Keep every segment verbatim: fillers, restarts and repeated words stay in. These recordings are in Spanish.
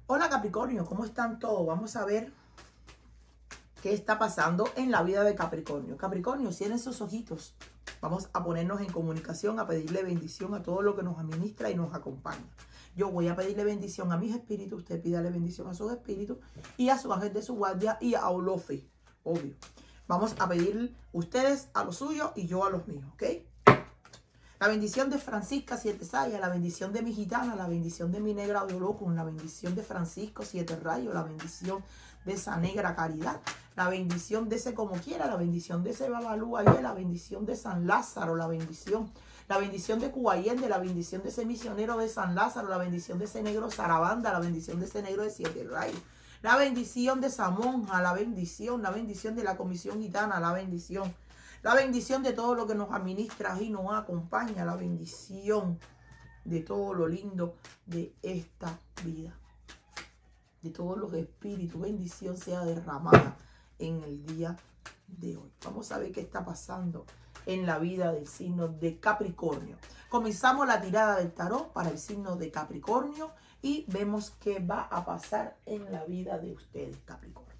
Hola Capricornio, ¿cómo están todos? Vamos a ver qué está pasando en la vida de Capricornio. Capricornio, cierren sus ojitos. Vamos a ponernos en comunicación, a pedirle bendición a todo lo que nos administra y nos acompaña. Yo voy a pedirle bendición a mis espíritus, usted pídale bendición a sus espíritus y a su ángel de su guardia y a Olofe, obvio. Vamos a pedir ustedes a los suyos y yo a los míos, ¿ok? La bendición de Francisca Siete Sayas, la bendición de mi gitana, la bendición de mi negra de loco, la bendición de Francisco Siete Rayos, la bendición de esa negra Caridad, la bendición de ese como quiera, la bendición de ese Babalú ayer, la bendición de San Lázaro, la bendición, la bendición de Cubayende, la bendición de ese misionero de San Lázaro, la bendición de ese negro Sarabanda, la bendición de ese negro de Siete Rayos, la bendición de esa monja, la bendición, la bendición de la comisión gitana, la bendición. La bendición de todo lo que nos administra y nos acompaña. La bendición de todo lo lindo de esta vida. De todos los espíritus. Bendición sea derramada en el día de hoy. Vamos a ver qué está pasando en la vida del signo de Capricornio. Comenzamos la tirada del tarot para el signo de Capricornio. Y vemos qué va a pasar en la vida de ustedes, Capricornio.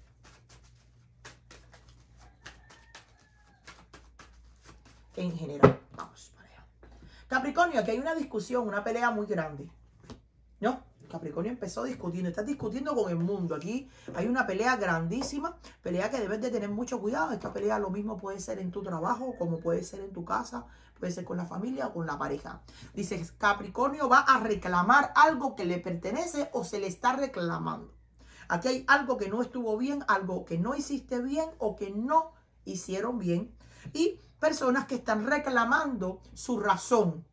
En general, vamos para allá. Capricornio, aquí hay una discusión, una pelea muy grande, ¿no? Capricornio empezó discutiendo, está discutiendo con el mundo. Aquí hay una pelea grandísima, pelea que debes de tener mucho cuidado. Esta pelea lo mismo puede ser en tu trabajo, como puede ser en tu casa, puede ser con la familia o con la pareja. Dice, Capricornio va a reclamar algo que le pertenece o se le está reclamando. Aquí hay algo que no estuvo bien, algo que no hiciste bien o que no hicieron bien. Y personas que están reclamando su razón.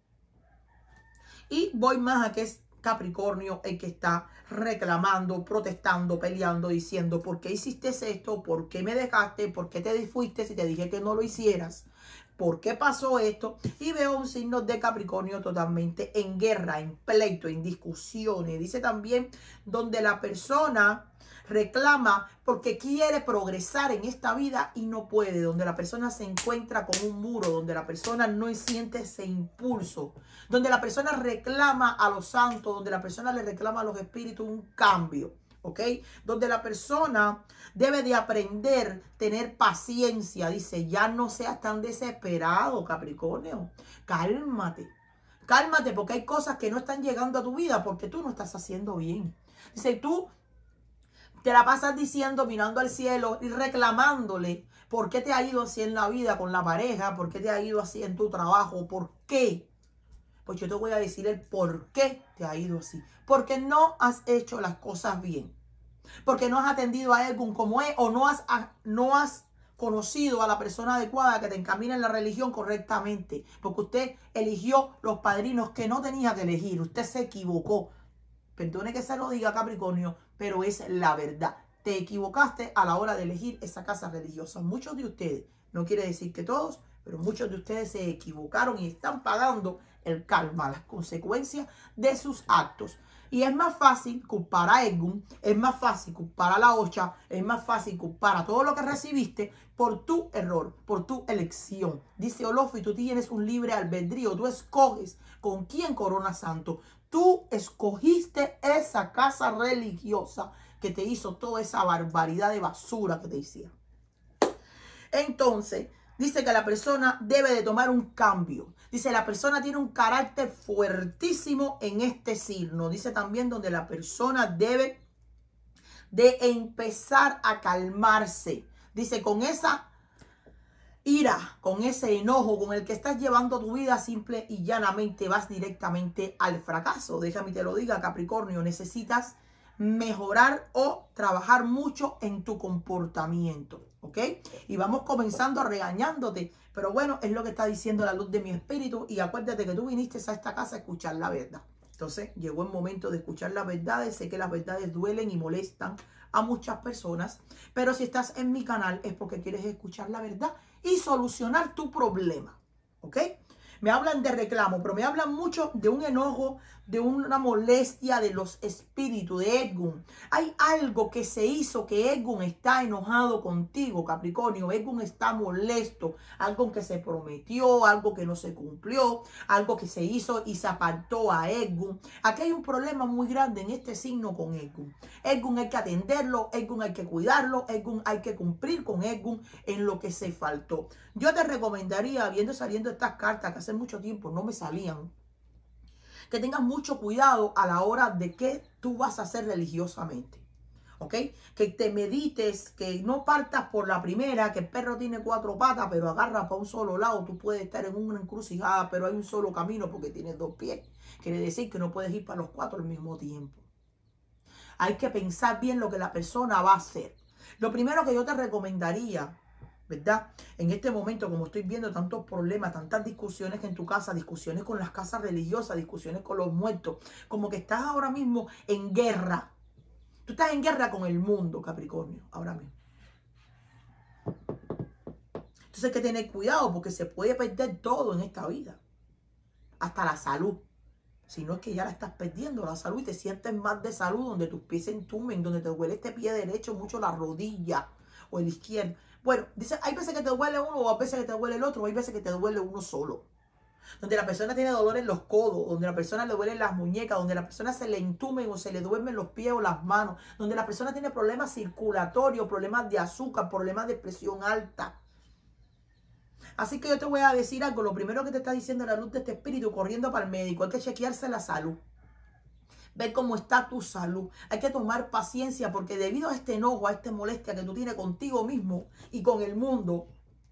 Y voy más a que es Capricornio el que está reclamando, protestando, peleando, diciendo ¿por qué hiciste esto? ¿Por qué me dejaste? ¿Por qué te fuiste si te dije que no lo hicieras? ¿Por qué pasó esto? Y veo un signo de Capricornio totalmente en guerra, en pleito, en discusiones. Dice también donde la persona reclama porque quiere progresar en esta vida y no puede, donde la persona se encuentra con un muro, donde la persona no siente ese impulso, donde la persona reclama a los santos, donde la persona le reclama a los espíritus un cambio, ¿ok? Donde la persona debe de aprender, tener paciencia, dice, ya no seas tan desesperado, Capricornio, cálmate, cálmate porque hay cosas que no están llegando a tu vida porque tú no estás haciendo bien. Dice, tú te la pasas diciendo, mirando al cielo y reclamándole por qué te ha ido así en la vida con la pareja, por qué te ha ido así en tu trabajo, por qué. Pues yo te voy a decir el por qué te ha ido así. Porque no has hecho las cosas bien. Porque no has atendido a algún como es o no has, no has conocido a la persona adecuada que te encamina en la religión correctamente. Porque usted eligió los padrinos que no tenía que elegir. Usted se equivocó. Perdone que se lo diga, Capricornio, pero es la verdad. Te equivocaste a la hora de elegir esa casa religiosa. Muchos de ustedes, no quiere decir que todos, pero muchos de ustedes se equivocaron y están pagando el karma, las consecuencias de sus actos. Y es más fácil culpar a Egun, es más fácil culpar a la Ocha, es más fácil culpar a todo lo que recibiste por tu error, por tu elección. Dice Olofi, tú tienes un libre albedrío, tú escoges con quién corona santo. Tú escogiste esa casa religiosa que te hizo toda esa barbaridad de basura que te hicieron. Entonces, dice que la persona debe de tomar un cambio. Dice, la persona tiene un carácter fuertísimo en este signo. Dice también donde la persona debe de empezar a calmarse. Dice, con esa ira, con ese enojo con el que estás llevando tu vida, simple y llanamente vas directamente al fracaso. Déjame te lo diga, Capricornio, necesitas mejorar o trabajar mucho en tu comportamiento, ¿ok? Y vamos comenzando regañándote, pero bueno, es lo que está diciendo la luz de mi espíritu y acuérdate que tú viniste a esta casa a escuchar la verdad. Entonces llegó el momento de escuchar las verdades. Sé que las verdades duelen y molestan a muchas personas, pero si estás en mi canal es porque quieres escuchar la verdad y solucionar tu problema, ¿ok? Me hablan de reclamo, pero me hablan mucho de un enojo, de una molestia de los espíritus de Edgún. Hay algo que se hizo que Edgún está enojado contigo, Capricornio. Edgún está molesto. Algo que se prometió, algo que no se cumplió, algo que se hizo y se apartó a Edgún. Aquí hay un problema muy grande en este signo con Edgún. Edgún hay que atenderlo, Edgún hay que cuidarlo, Edgún hay que cumplir con Edgún en lo que se faltó. Yo te recomendaría, viendo saliendo estas cartas que hace mucho tiempo no me salían, que tengas mucho cuidado a la hora de qué tú vas a hacer religiosamente. ¿Ok? Que te medites, que no partas por la primera, que el perro tiene cuatro patas, pero agarra para un solo lado. Tú puedes estar en una encrucijada, pero hay un solo camino porque tienes dos pies. Quiere decir que no puedes ir para los cuatro al mismo tiempo. Hay que pensar bien lo que la persona va a hacer. Lo primero que yo te recomendaría, ¿verdad? En este momento, como estoy viendo tantos problemas, tantas discusiones en tu casa, discusiones con las casas religiosas, discusiones con los muertos, como que estás ahora mismo en guerra. Tú estás en guerra con el mundo, Capricornio, ahora mismo. Entonces hay que tener cuidado porque se puede perder todo en esta vida. Hasta la salud. Si no es que ya la estás perdiendo, la salud, y te sientes más de salud, donde tus pies se entumen, donde te duele este pie derecho, mucho la rodilla o el izquierdo. Bueno, dice, hay veces que te duele uno o hay veces que te duele el otro, o hay veces que te duele uno solo. Donde la persona tiene dolor en los codos, donde la persona le duelen las muñecas, donde la persona se le entumen o se le duermen los pies o las manos, donde la persona tiene problemas circulatorios, problemas de azúcar, problemas de presión alta. Así que yo te voy a decir algo, lo primero que te está diciendo la luz de este espíritu, corriendo para el médico, hay que chequearse la salud. Ver cómo está tu salud. Hay que tomar paciencia porque debido a este enojo, a esta molestia que tú tienes contigo mismo y con el mundo,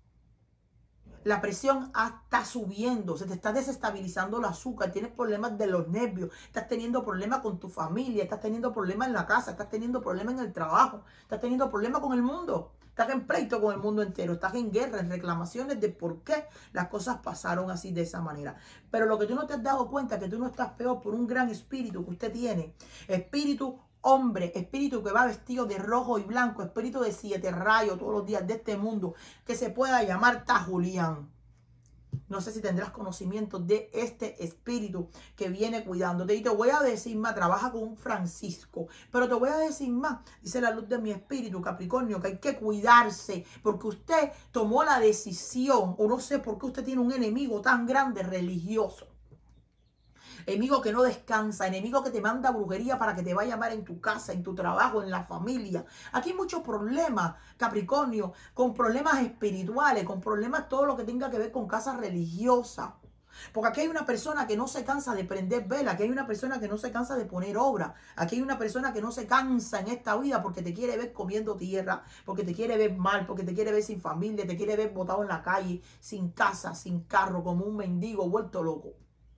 la presión está subiendo, se te está desestabilizando el azúcar, tienes problemas de los nervios, estás teniendo problemas con tu familia, estás teniendo problemas en la casa, estás teniendo problemas en el trabajo, estás teniendo problemas con el mundo. Estás en pleito con el mundo entero, estás en guerra, en reclamaciones de por qué las cosas pasaron así de esa manera. Pero lo que tú no te has dado cuenta es que tú no estás peor por un gran espíritu que usted tiene. Espíritu hombre, espíritu que va vestido de rojo y blanco, espíritu de siete rayos todos los días de este mundo, que se pueda llamar Tajulián. No sé si tendrás conocimiento de este espíritu que viene cuidándote. Y te voy a decir más, trabaja con un Francisco. Pero te voy a decir más, dice la luz de mi espíritu, Capricornio, que hay que cuidarse. Porque usted tomó la decisión, o no sé por qué usted tiene un enemigo tan grande religioso. Enemigo que no descansa, enemigo que te manda brujería para que te vaya a llamar en tu casa, en tu trabajo, en la familia. Aquí hay muchos problemas, Capricornio, con problemas espirituales, con problemas todo lo que tenga que ver con casas religiosas. Porque aquí hay una persona que no se cansa de prender vela, aquí hay una persona que no se cansa de poner obra, aquí hay una persona que no se cansa en esta vida porque te quiere ver comiendo tierra, porque te quiere ver mal, porque te quiere ver sin familia, te quiere ver botado en la calle, sin casa, sin carro, como un mendigo vuelto loco.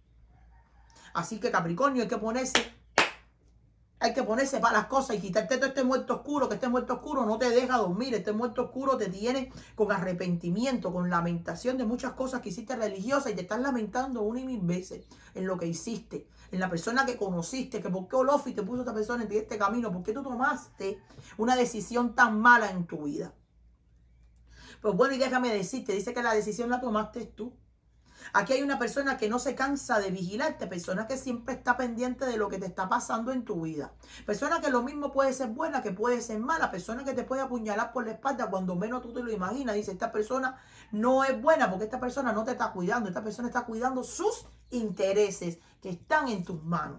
Así que Capricornio, hay que ponerse, hay que ponerse para las cosas y quitarte todo este muerto oscuro, que este muerto oscuro no te deja dormir. Este muerto oscuro te tiene con arrepentimiento, con lamentación de muchas cosas que hiciste religiosas y te estás lamentando una y mil veces en lo que hiciste, en la persona que conociste, que por qué Olofi te puso a esta persona en este camino, por qué tú tomaste una decisión tan mala en tu vida. Pues bueno, y déjame decirte, dice que la decisión la tomaste tú. Aquí hay una persona que no se cansa de vigilarte, persona que siempre está pendiente de lo que te está pasando en tu vida. Persona que lo mismo puede ser buena, que puede ser mala, persona que te puede apuñalar por la espalda cuando menos tú te lo imaginas. Dice, esta persona no es buena porque esta persona no te está cuidando, esta persona está cuidando sus intereses que están en tus manos.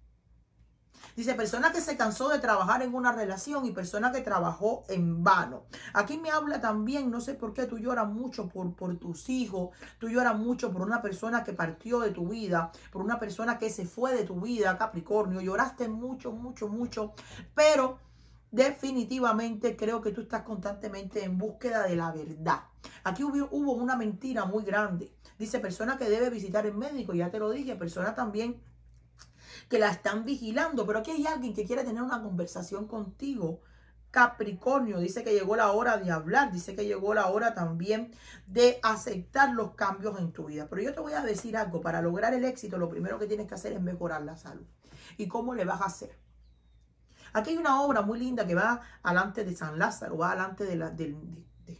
Dice, persona que se cansó de trabajar en una relación y persona que trabajó en vano. Aquí me habla también, no sé por qué, tú lloras mucho por, por tus hijos, tú lloras mucho por una persona que partió de tu vida, por una persona que se fue de tu vida, Capricornio. Lloraste mucho, mucho, mucho, pero definitivamente creo que tú estás constantemente en búsqueda de la verdad. Aquí hubo, hubo una mentira muy grande. Dice, persona que debe visitar el médico, ya te lo dije, persona también que la están vigilando, pero aquí hay alguien que quiere tener una conversación contigo, Capricornio. Dice que llegó la hora de hablar, dice que llegó la hora también de aceptar los cambios en tu vida. Pero yo te voy a decir algo, para lograr el éxito, lo primero que tienes que hacer es mejorar la salud. ¿Y cómo le vas a hacer? Aquí hay una obra muy linda que va alante de San Lázaro, va alante de la, de, de,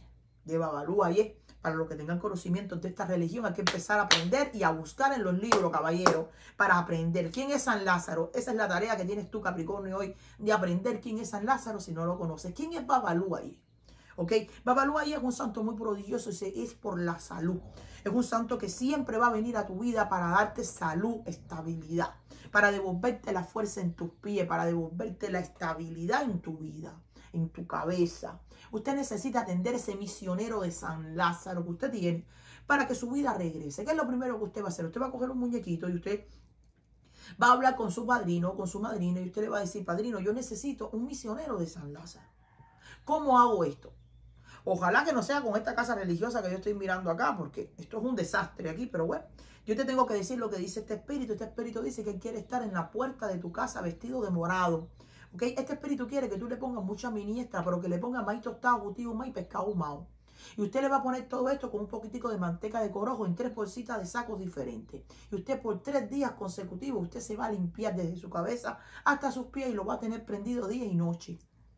de Babalú Aye. Para los que tengan conocimiento de esta religión, hay que empezar a aprender y a buscar en los libros, caballeros, para aprender quién es San Lázaro. Esa es la tarea que tienes tú, Capricornio, hoy, de aprender quién es San Lázaro si no lo conoces. ¿Quién es Babalú Aye? ¿Ok? Babalú Aye es un santo muy prodigioso y es por la salud. Es un santo que siempre va a venir a tu vida para darte salud, estabilidad, para devolverte la fuerza en tus pies, para devolverte la estabilidad en tu vida, en tu cabeza. Usted necesita atender ese misionero de San Lázaro que usted tiene para que su vida regrese. ¿Qué es lo primero que usted va a hacer? Usted va a coger un muñequito y usted va a hablar con su padrino o con su madrina y usted le va a decir, padrino, yo necesito un misionero de San Lázaro. ¿Cómo hago esto? Ojalá que no sea con esta casa religiosa que yo estoy mirando acá, porque esto es un desastre aquí, pero bueno, yo te tengo que decir lo que dice este espíritu. Este espíritu dice que él quiere estar en la puerta de tu casa vestido de morado. ¿Okay? Este espíritu quiere que tú le pongas mucha miniestra, pero que le pongas maíz tostado, gutillo humado y pescado ahumado. Y usted le va a poner todo esto con un poquitico de manteca de corojo en tres bolsitas de sacos diferentes. Y usted por tres días consecutivos, usted se va a limpiar desde su cabeza hasta sus pies y lo va a tener prendido día y noche.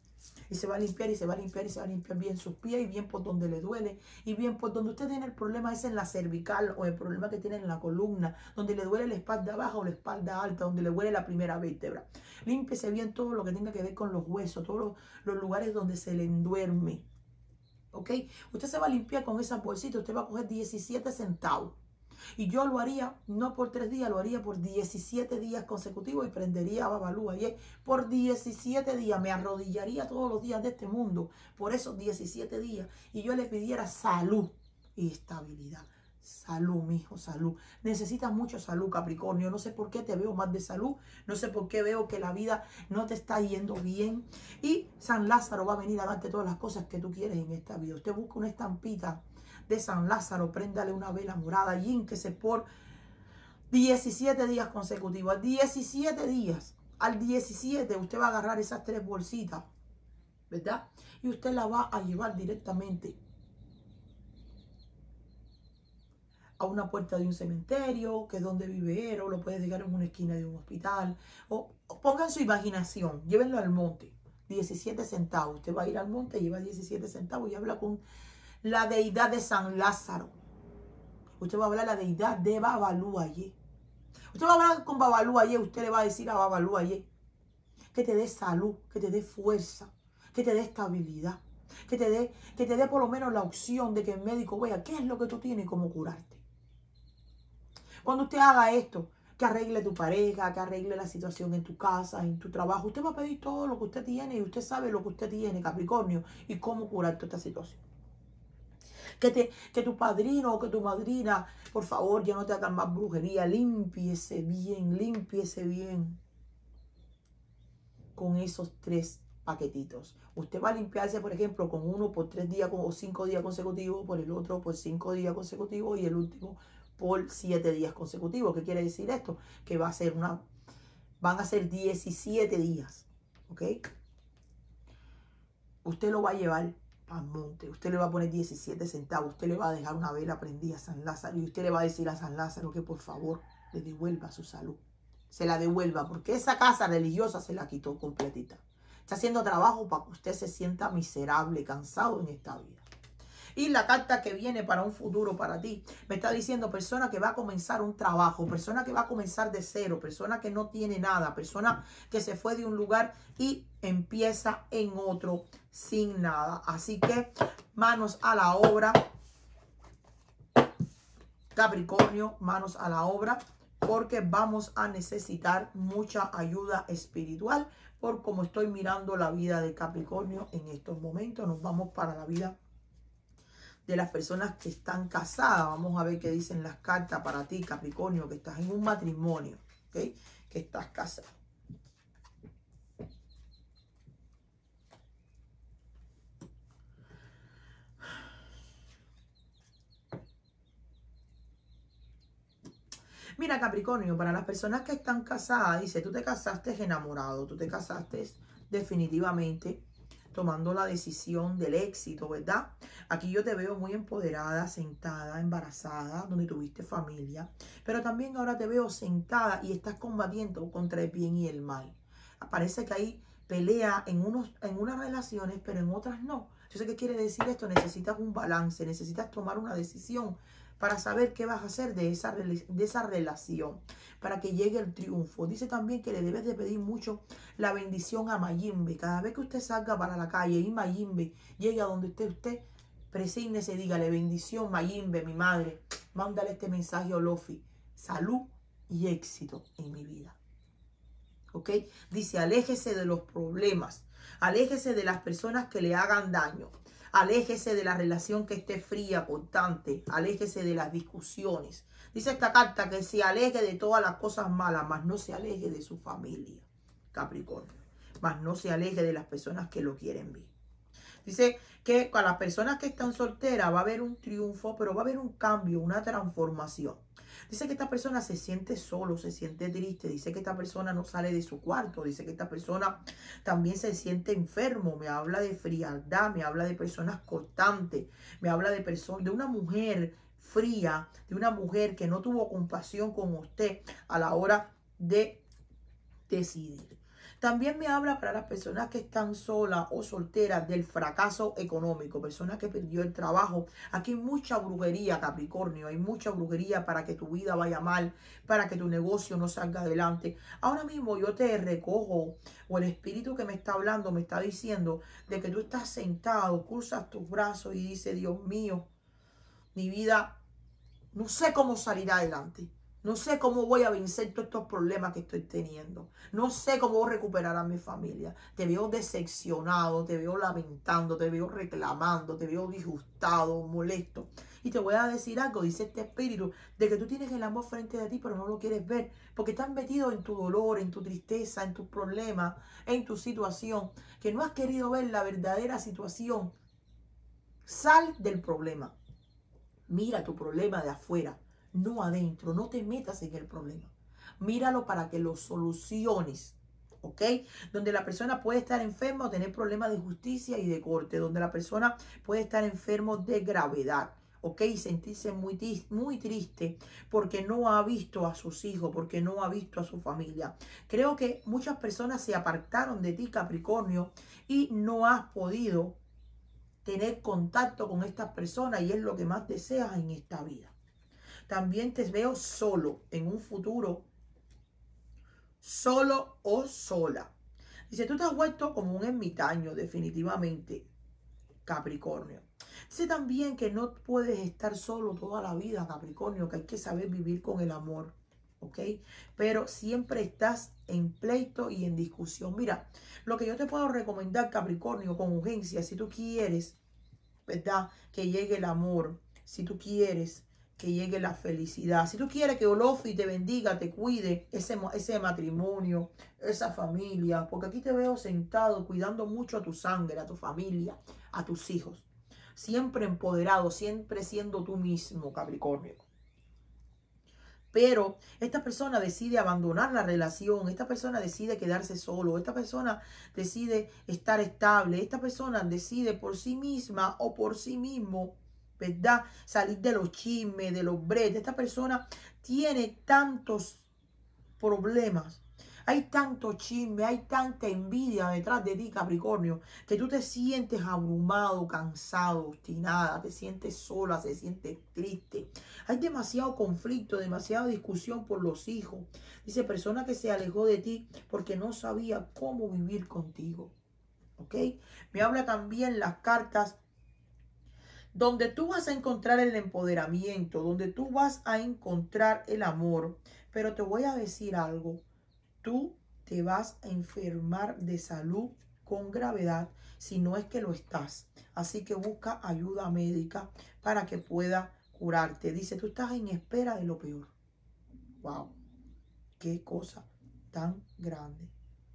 Y se va a limpiar y se va a limpiar y se va a limpiar bien sus pies y bien por donde le duele y bien por donde usted tiene el problema es en la cervical o el problema que tiene en la columna, donde le duele la espalda baja o la espalda alta, donde le duele la primera vértebra. Límpiese bien todo lo que tenga que ver con los huesos, todos los, los lugares donde se le enduerme. ¿Ok? Usted se va a limpiar con esa bolsita, usted va a coger diecisiete centavos. Y yo lo haría, no por tres días, lo haría por diecisiete días consecutivos y prendería a Babalú Aye por diecisiete días. Me arrodillaría todos los días de este mundo por esos diecisiete días. Y yo le pidiera salud y estabilidad. Salud, mijo, salud. Necesitas mucho salud, Capricornio. No sé por qué te veo más de salud. No sé por qué veo que la vida no te está yendo bien. Y San Lázaro va a venir a darte todas las cosas que tú quieres en esta vida. Usted busca una estampita de San Lázaro, préndale una vela morada y ínquese por diecisiete días consecutivos. diecisiete días. Al diecisiete usted va a agarrar esas tres bolsitas, ¿verdad? Y usted la va a llevar directamente a una puerta de un cementerio, que es donde vive él, o lo puede dejar en una esquina de un hospital. O, o pongan su imaginación, llévenlo al monte. diecisiete centavos. Usted va a ir al monte, lleva diecisiete centavos y habla con la deidad de San Lázaro. Usted va a hablar la deidad de Babalú Aye. Usted va a hablar con Babalú Aye. Usted le va a decir a Babalú Aye que te dé salud, que te dé fuerza, que te dé estabilidad, que te dé, que te dé por lo menos la opción de que el médico vea qué es lo que tú tienes y cómo curarte. Cuando usted haga esto, que arregle tu pareja, que arregle la situación en tu casa, en tu trabajo, usted va a pedir todo lo que usted tiene y usted sabe lo que usted tiene, Capricornio, y cómo curar toda esta situación. Que, te, que tu padrino o que tu madrina, por favor, ya no te hagan más brujería. Límpiese bien, límpiese bien con esos tres paquetitos. Usted va a limpiarse, por ejemplo, con uno por tres días o cinco días consecutivos, por el otro por cinco días consecutivos y el último por siete días consecutivos. ¿Qué quiere decir esto? Que va a ser una, van a ser diecisiete días, ¿ok? Usted lo va a llevar al monte, usted le va a poner diecisiete centavos, usted le va a dejar una vela prendida a San Lázaro y usted le va a decir a San Lázaro que por favor le devuelva su salud, se la devuelva, porque esa casa religiosa se la quitó completita. Está haciendo trabajo para que usted se sienta miserable, cansado en esta vida. Y la carta que viene para un futuro para ti, me está diciendo persona que va a comenzar un trabajo, persona que va a comenzar de cero, persona que no tiene nada, persona que se fue de un lugar y empieza en otro sin nada. Así que manos a la obra, Capricornio, manos a la obra, porque vamos a necesitar mucha ayuda espiritual por como estoy mirando la vida de Capricornio en estos momentos. Nos vamos para la vida de las personas que están casadas. Vamos a ver qué dicen las cartas para ti, Capricornio, que estás en un matrimonio, ¿ok? Que estás casado. Mira, Capricornio, para las personas que están casadas, dice, tú te casaste enamorado, tú te casaste definitivamente tomando la decisión del éxito, ¿verdad? Aquí yo te veo muy empoderada, sentada, embarazada, donde tuviste familia, pero también ahora te veo sentada y estás combatiendo contra el bien y el mal. Parece que hay pelea en, unos, en unas relaciones, pero en otras no. Entonces, ¿qué quiere decir esto? Necesitas un balance, necesitas tomar una decisión para saber qué vas a hacer de esa, de esa relación, para que llegue el triunfo. Dice también que le debes de pedir mucho la bendición a Mayimbe. Cada vez que usted salga para la calle y Mayimbe llegue a donde esté usted, presígnese, dígale: bendición Mayimbe, mi madre, mándale este mensaje a Olofi: salud y éxito en mi vida. ¿Ok? Dice: aléjese de los problemas, aléjese de las personas que le hagan daño, aléjese de la relación que esté fría, constante, aléjese de las discusiones. Dice esta carta que se aleje de todas las cosas malas, mas no se aleje de su familia, Capricornio, mas no se aleje de las personas que lo quieren bien. Dice que con las personas que están solteras va a haber un triunfo, pero va a haber un cambio, una transformación. Dice que esta persona se siente solo, se siente triste. Dice que esta persona no sale de su cuarto. Dice que esta persona también se siente enfermo. Me habla de frialdad, me habla de personas constantes. Me habla de, de una mujer fría, de una mujer que no tuvo compasión con usted a la hora de decidir. También me habla para las personas que están solas o solteras del fracaso económico, personas que perdió el trabajo. Aquí hay mucha brujería, Capricornio, hay mucha brujería para que tu vida vaya mal, para que tu negocio no salga adelante. Ahora mismo yo te recojo, o el espíritu que me está hablando me está diciendo de que tú estás sentado, cruzas tus brazos y dices: Dios mío, mi vida, no sé cómo salir adelante. No sé cómo voy a vencer todos estos problemas que estoy teniendo. No sé cómo voy a recuperar a mi familia. Te veo decepcionado, te veo lamentando, te veo reclamando, te veo disgustado, molesto. Y te voy a decir algo, dice este espíritu, de que tú tienes el amor frente de ti, pero no lo quieres ver. Porque estás metido en tu dolor, en tu tristeza, en tus problemas, en tu situación. Que no has querido ver la verdadera situación. Sal del problema. Mira tu problema de afuera, no adentro. No te metas en el problema. Míralo para que lo soluciones. ¿Ok? Donde la persona puede estar enferma o tener problemas de justicia y de corte. Donde la persona puede estar enfermo de gravedad. ¿Ok? Y sentirse muy, muy triste porque no ha visto a sus hijos, porque no ha visto a su familia. Creo que muchas personas se apartaron de ti, Capricornio, y no has podido tener contacto con estas personas, y es lo que más deseas en esta vida. También te veo solo en un futuro, solo o sola. Dice, tú te has vuelto como un ermitaño, definitivamente, Capricornio. Dice también que no puedes estar solo toda la vida, Capricornio, que hay que saber vivir con el amor, ¿ok? Pero siempre estás en pleito y en discusión. Mira, lo que yo te puedo recomendar, Capricornio, con urgencia, si tú quieres, ¿verdad?, que llegue el amor, si tú quieres que llegue la felicidad, si tú quieres que Olofi te bendiga, te cuide ese, ese matrimonio, esa familia, porque aquí te veo sentado cuidando mucho a tu sangre, a tu familia, a tus hijos, siempre empoderado, siempre siendo tú mismo, Capricornio. Pero esta persona decide abandonar la relación, esta persona decide quedarse solo, esta persona decide estar estable, esta persona decide por sí misma o por sí mismo, ¿verdad?, salir de los chismes, de los bretes. Esta persona tiene tantos problemas, hay tanto chisme, hay tanta envidia detrás de ti, Capricornio, que tú te sientes abrumado, cansado, obstinada, te sientes sola, te sientes triste. Hay demasiado conflicto, demasiada discusión por los hijos. Dice, persona que se alejó de ti porque no sabía cómo vivir contigo. ¿Ok? Me habla también las cartas donde tú vas a encontrar el empoderamiento, donde tú vas a encontrar el amor. Pero te voy a decir algo. Tú te vas a enfermar de salud con gravedad si no es que lo estás. Así que busca ayuda médica para que pueda curarte. Dice, tú estás en espera de lo peor. Wow, qué cosa tan grande.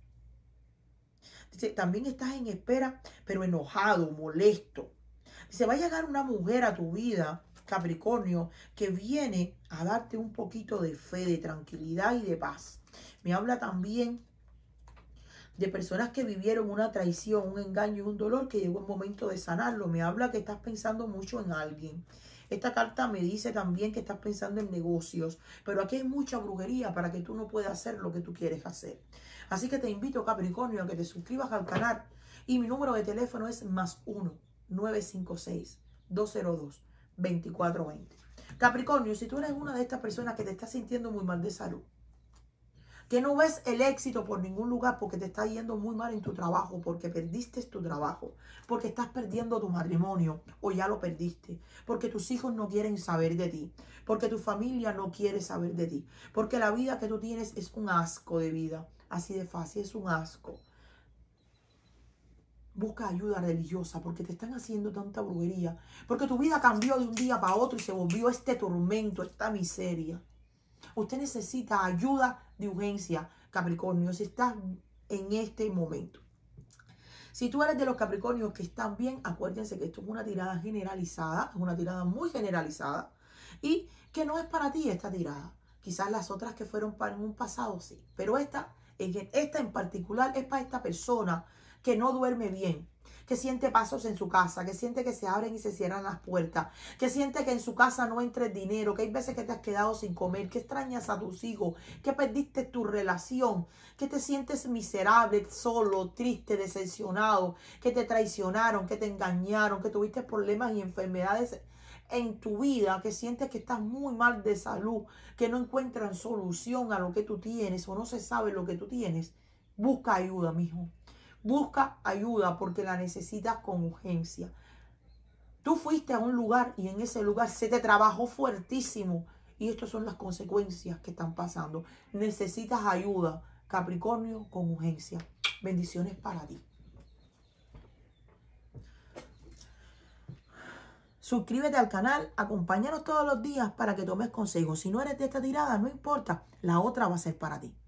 Dice, también estás en espera, pero enojado, molesto. Dice, va a llegar una mujer a tu vida, Capricornio, que viene a darte un poquito de fe, de tranquilidad y de paz. Me habla también de personas que vivieron una traición, un engaño y un dolor que llegó el momento de sanarlo. Me habla que estás pensando mucho en alguien. Esta carta me dice también que estás pensando en negocios, pero aquí hay mucha brujería para que tú no puedas hacer lo que tú quieres hacer. Así que te invito, Capricornio, a que te suscribas al canal, y mi número de teléfono es más uno, nueve cinco seis, dos cero dos, dos cuatro dos cero. Capricornio, si tú eres una de estas personas que te está sintiendo muy mal de salud, que no ves el éxito por ningún lugar porque te está yendo muy mal en tu trabajo, porque perdiste tu trabajo, porque estás perdiendo tu matrimonio o ya lo perdiste, porque tus hijos no quieren saber de ti, porque tu familia no quiere saber de ti, porque la vida que tú tienes es un asco de vida, así de fácil, es un asco. Busca ayuda religiosa porque te están haciendo tanta brujería, porque tu vida cambió de un día para otro y se volvió este tormento, esta miseria. Usted necesita ayuda de urgencia, Capricornio, si estás en este momento. Si tú eres de los Capricornios que están bien, acuérdense que esto es una tirada generalizada, es una tirada muy generalizada y que no es para ti esta tirada. Quizás las otras que fueron para en un pasado sí, pero esta, esta en particular es para esta persona que no duerme bien, que siente pasos en su casa, que siente que se abren y se cierran las puertas, que siente que en su casa no entra el dinero, que hay veces que te has quedado sin comer, que extrañas a tus hijos, que perdiste tu relación, que te sientes miserable, solo, triste, decepcionado, que te traicionaron, que te engañaron, que tuviste problemas y enfermedades en tu vida, que sientes que estás muy mal de salud, que no encuentran solución a lo que tú tienes o no se sabe lo que tú tienes. Busca ayuda, mijo. Busca ayuda porque la necesitas con urgencia. Tú fuiste a un lugar y en ese lugar se te trabajó fuertísimo. Y estas son las consecuencias que están pasando. Necesitas ayuda, Capricornio, con urgencia. Bendiciones para ti. Suscríbete al canal, acompáñanos todos los días para que tomes consejos. Si no eres de esta tirada, no importa, la otra va a ser para ti.